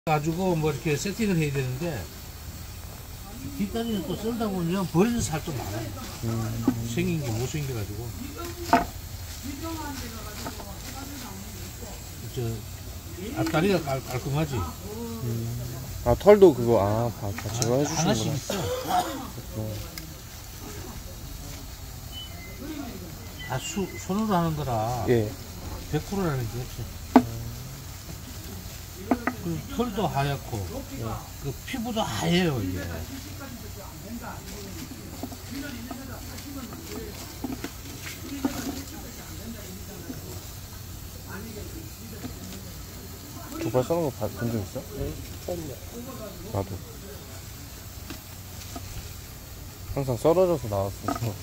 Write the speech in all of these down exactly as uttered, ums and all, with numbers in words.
가지고 뭐 이렇게 세팅을 해야 되는데 뒷다리는 또 썰다 보면 버리는 살도 많아요. 음. 생긴 게 못 생겨가지고 저 앞다리가 깔, 깔끔하지. 음. 아 털도 그거 아 같이 아, 해주시는구나. 하나씩 있어. 어. 다 수, 손으로 하는 거라 예. 백 퍼센트라는 게 없어. 그 털도 하얗고 예. 그 피부도 하얘요 이게. 족발 써는 거 본 적 있어? 응, 처음이야. 나도. 항상 썰어져서 나왔어.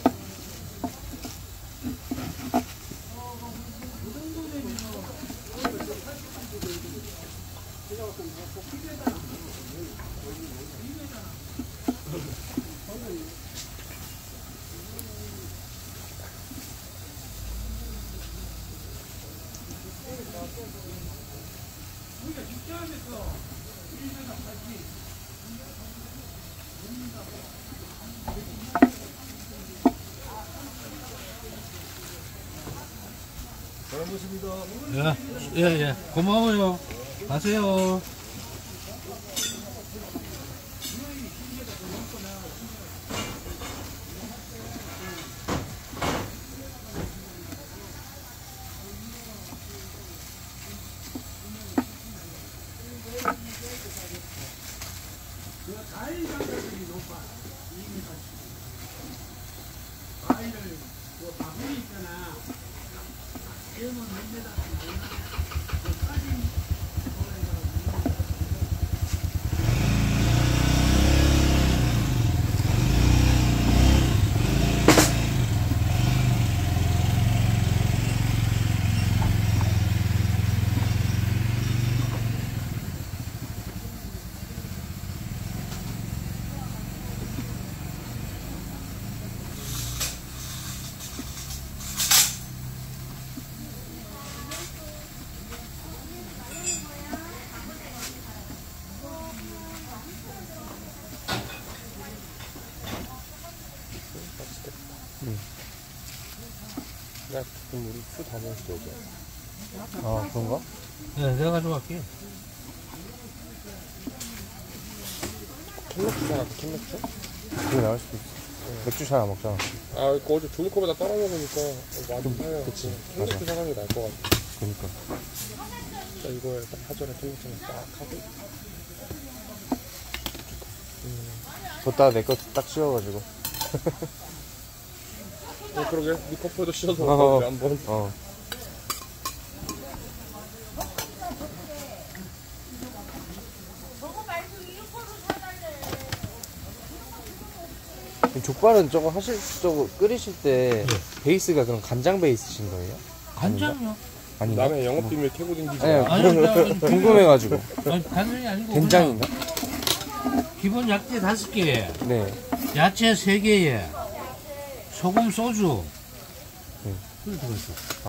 잘 먹습니다. 예, 예, 예. 고마워요. 가세요. 응. 야, 그럼 우리 술 다 먹었어, 이제. 아 그런가? 네, 내가 가져갈게. 캔맥주잖아, 그 캔맥주? 그게 나을 수도 있어. 응. 맥주 잘 안 먹잖아. 아, 이거 어제 종이컵에다 따라 먹으니까 많이 사요. 그치. 캔맥주 맞아. 사는 게 나을 것 같아. 그니까. 자, 이거에 딱 하전에 캔맥주는 딱 하고. 음. 뒀다가 내 거 딱 씌워가지고. 어, 그러게. 네 커플도 씌워서 어. 먹었는데, 한 번. 어. 족발은 저거 하실 저거 끓이실 때 네. 베이스가 그럼 간장 베이스신 거예요? 간장요? 아닌가? 남의 영업 비밀 캐고 댕기지 아니, 마. 아니, 아니, 궁금해가지고. 아니, 간장이 아니고 된장인가? 그냥 기본 야채 다섯 개에 네. 야채 세 개에 소금 소주. 네. 그게 들어있어.